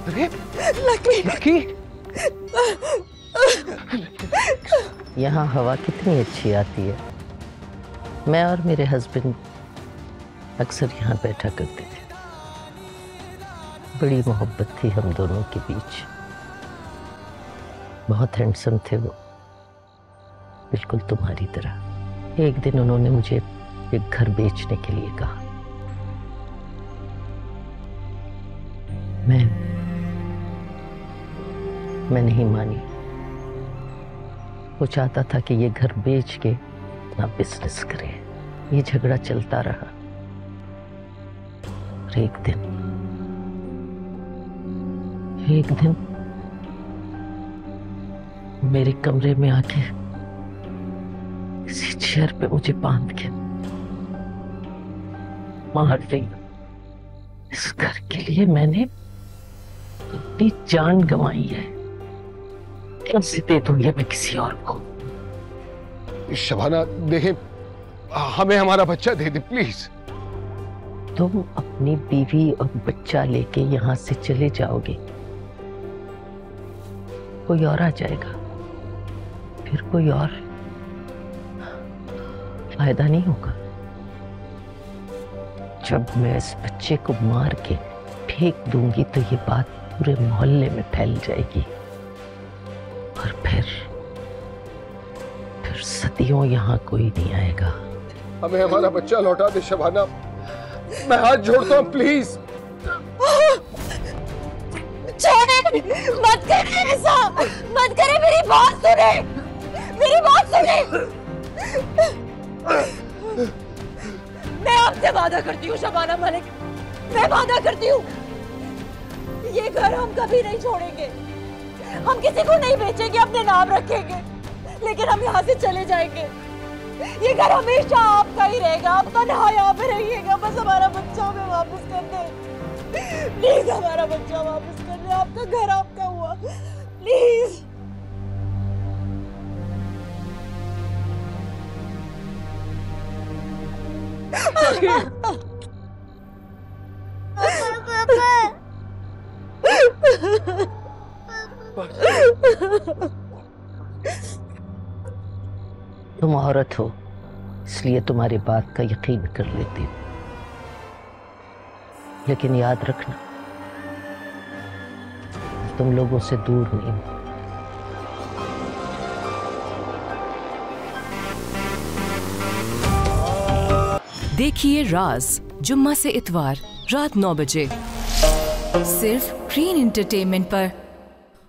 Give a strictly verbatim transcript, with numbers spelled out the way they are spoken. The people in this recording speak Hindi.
अरे लकी लकी, यहाँ हवा कितनी अच्छी आती है। मैं और मेरे हस्बैंड अक्सर यहाँ बैठा करते थे। बड़ी मोहब्बत थी हम दोनों के बीच। बहुत हैंडसम थे वो, बिल्कुल तुम्हारी तरह। एक दिन उन्होंने मुझे एक घर बेचने के लिए कहा। मैं मैं नहीं मानी। वो चाहता था कि ये घर बेच के अपना बिजनेस करे। ये झगड़ा चलता रहा। और एक दिन एक दिन मेरे कमरे में आके किसी चेयर पे मुझे बांध के मार गई। इस घर के लिए मैंने अपनी जान गंवाई है। कैसे दे दूं ये मैं किसी और को? शबाना देखें, हमें हमारा बच्चा दे दे प्लीज। तुम अपनी बीवी और बच्चा लेके यहां से चले जाओगे, कोई और आ जाएगा, फिर कोई और, फायदा नहीं होगा। जब मैं इस बच्चे को मार के फेंक दूंगी तो ये बात पूरे मोहल्ले में फैल जाएगी और फिर फिर सदियों यहाँ कोई नहीं आएगा। हमें हमारा बच्चा लौटा दे शबाना, मैं हाथ जोड़ता हूँ प्लीज। मत करे ऐसा, मत करे, मेरी बात सुने, मेरी बात सुने। मैं आपसे वादा करती हूँ शबाना मलिक, मैं वादा करती हूँ ये घर हम कभी नहीं छोड़ेंगे। हम किसी को नहीं बेचेंगे, अपने नाम रखेंगे, लेकिन हम यहाँ से चले जाएंगे। ये घर हमेशा आपका ही रहेगा, आप तन्हा यहाँ पे रहिएगा। बस हमारा बच्चा हमें वापस कर दे प्लीज, हमारा बच्चा वापस कर दे। आपका घर आपका हुआ, प्लीज। तुम औरत हो, इसलिए तुम्हारी बात का यकीन कर लेती हूँ, लेकिन याद रखना तुम लोगों से दूर नहीं हो। देखिए राज जुम्मा से इतवार रात नौ बजे सिर्फ ग्रीन एंटरटेनमेंट पर।